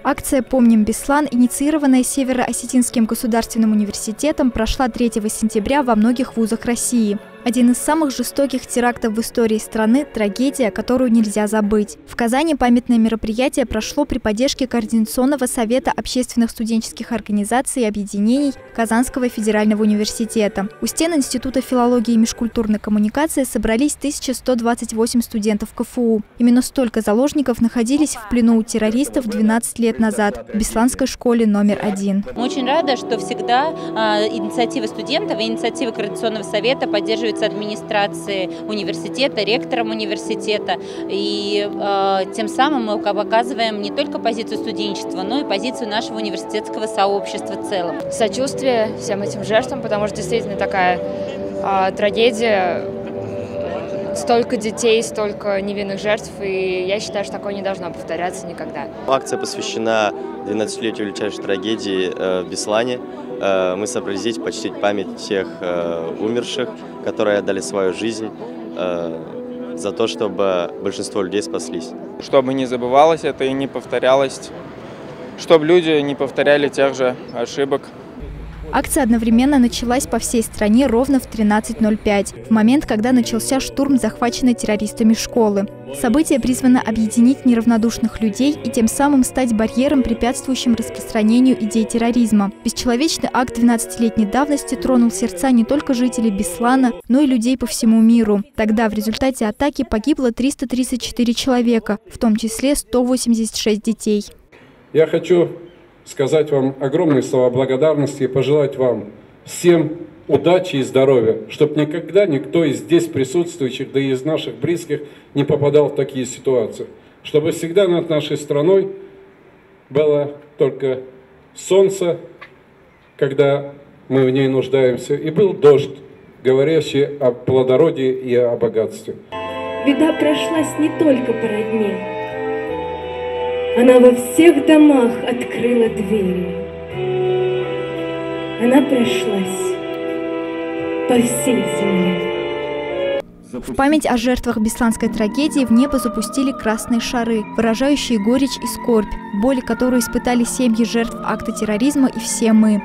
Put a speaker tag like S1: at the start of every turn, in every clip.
S1: Акция «Помним Беслан», инициированная Северо-Осетинским государственным университетом, прошла 3 сентября во многих вузах России. Один из самых жестоких терактов в истории страны – трагедия, которую нельзя забыть. В Казани памятное мероприятие прошло при поддержке Координационного совета общественных студенческих организаций и объединений Казанского федерального университета. У стен Института филологии и межкультурной коммуникации собрались 1128 студентов КФУ. Именно столько заложников находились в плену у террористов 12 лет назад в Бесланской школе номер 1.
S2: Мы очень рады, что всегда инициатива студентов и инициатива Координационного совета поддерживается администрацией университета, ректором университета. И тем самым мы показываем не только позицию студенчества, но и позицию нашего университетского сообщества в целом.
S3: Сочувствие всем этим жертвам, потому что действительно такая трагедия, столько детей, столько невинных жертв, и я считаю, что такое не должно повторяться никогда.
S4: Акция посвящена 12-летию величайшей трагедии в Беслане. Мы собрались здесь почтить память всех умерших, которые отдали свою жизнь за то, чтобы большинство людей спаслись.
S5: Чтобы не забывалось это и не повторялось, чтобы люди не повторяли тех же ошибок.
S1: Акция одновременно началась по всей стране ровно в 13:05, в момент, когда начался штурм захваченной террористами школы. Событие призвано объединить неравнодушных людей и тем самым стать барьером, препятствующим распространению идей терроризма. Бесчеловечный акт 12-летней давности тронул сердца не только жителей Беслана, но и людей по всему миру. Тогда в результате атаки погибло 334 человека, в том числе 186 детей.
S6: Я хочу сказать вам огромные слова благодарности и пожелать вам всем удачи и здоровья, чтобы никогда никто из здесь присутствующих, да и из наших близких, не попадал в такие ситуации. Чтобы всегда над нашей страной было только солнце, когда мы в ней нуждаемся, и был дождь, говорящий о плодородии и о богатстве.
S7: Беда прошлась не только по родне. Она во всех домах открыла двери. Она прошлась по всей земле.
S1: В память о жертвах бесланской трагедии в небо запустили красные шары, выражающие горечь и скорбь, боль, которую испытали семьи жертв акта терроризма и все мы.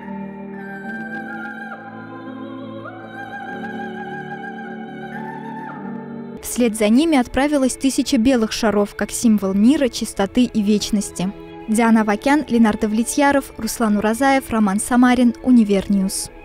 S1: Вслед за ними отправилась 1000 белых шаров, как символ мира, чистоты и вечности. Диана Вакян, Ленардо Влетьяров, Руслан Уразаев, Роман Самарин, Универньюз.